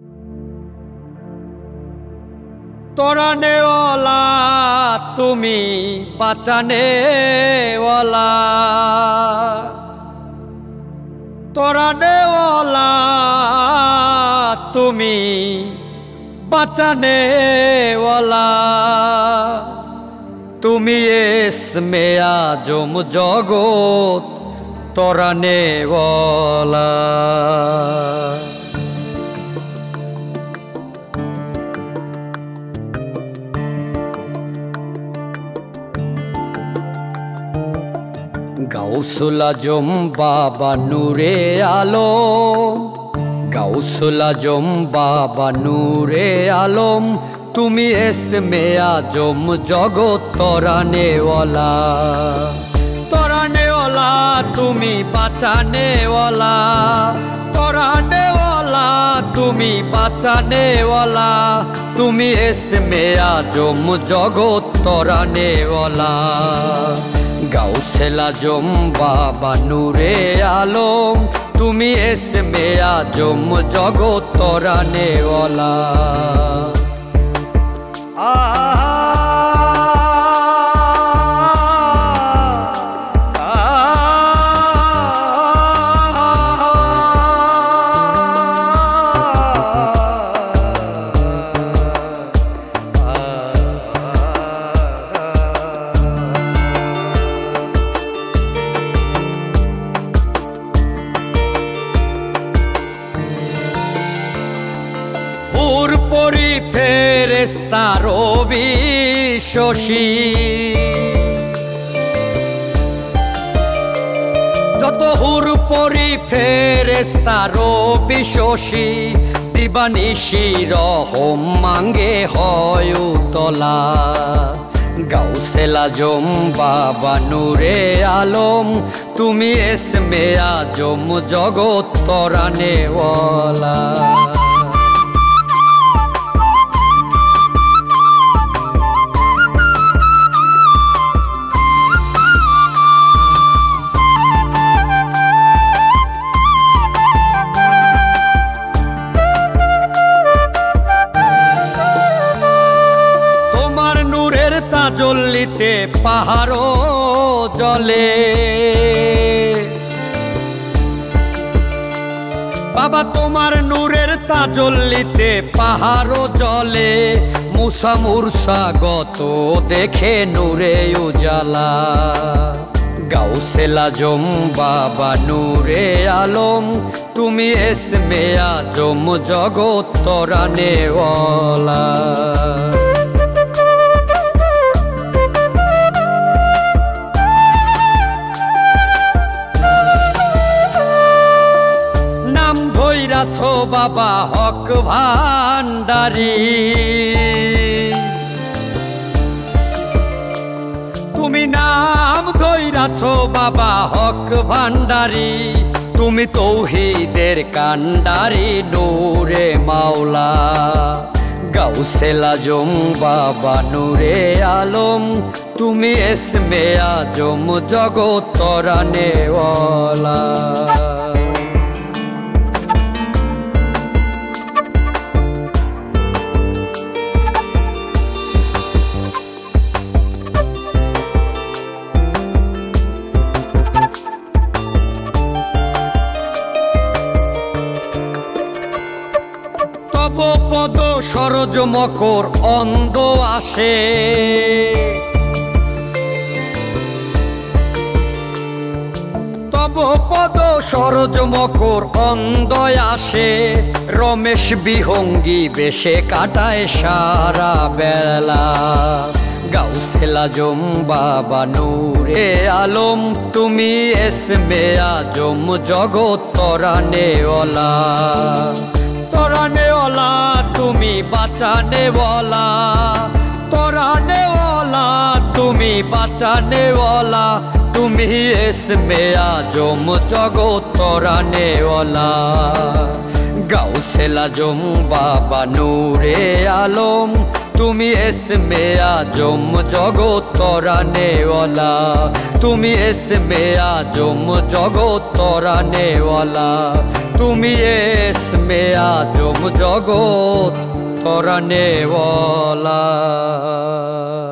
तोरानेवाला तुमी बाँचानेवाला तोरानेवाला तुमी बाँचानेवाला तुमी इसमे आजम जगत तोरानेवाला गाउसुल आजम बाबा नूरे आलम गाउसुल आजम बाबा नूरे आलम तुमी इसमे आजम जगत तोरानेवाला तोरानेवाला तुमी बाँचानेवाला तोरानेवाला तुमी बाँचानेवाला तुमी इसमे आजम जगत तोरानेवाला गाउसुल आजम बाबा नूरे आलम तुमी इसमे आजम जगत तोरानेवाला परी फेरेस्ता रवि शशि যত হুর পরি ফেরেস্তা রবি শশী দিবানিশি রহম মাঙ্গে হয় উতলা গাউসুল আজম বাবা নূরে আলম তুমি ইসমে আজম জগত তরানেওয়ালা জলিতে পাহাড় জলে বাবা তোমার নূরের তাজল্লিতে পাহাড় জলে মুসা মুরসা গত দেখে নূরে উজালা গাউসুল আজম বাবা নূরে আলম তুমি ইসমে আজম জগত তরানেওয়ালা ছো বাবা হক ভান্ডারি তুমি নাম ধইরাছো বাবা হক ভান্ডারি তুমি তৌহিদের কান্ডারি নূরে মাওলা গাউসুল আজম বাবা নূরে আলম তুমি ইসমে আজম জগত তরানেওয়ালা পদ সরজ মকর অন্ধ আসে তব পদ সরজ মকর অন্ধ আসে রমেশ বিহঙ্গী বেশে কাটায় সারা বেলা গাউসুল আজম বাবা নূরে আলম তুমি ইসমে আজম জগত তরানেওয়ালা तोरानेवाला तुमी बाँचानेवाला तोरानेवाला तुमी बाँचानेवाला तुमी इসমे आजम जगत तोरानेवाला गाउसुल आजम बाबा नूरे आलम তুমি इसमे आजम जगत तराने वाला, তুমি इसमे आजम जगत तराने वाला, তুমি इसमे आजम जगत तराने वाला।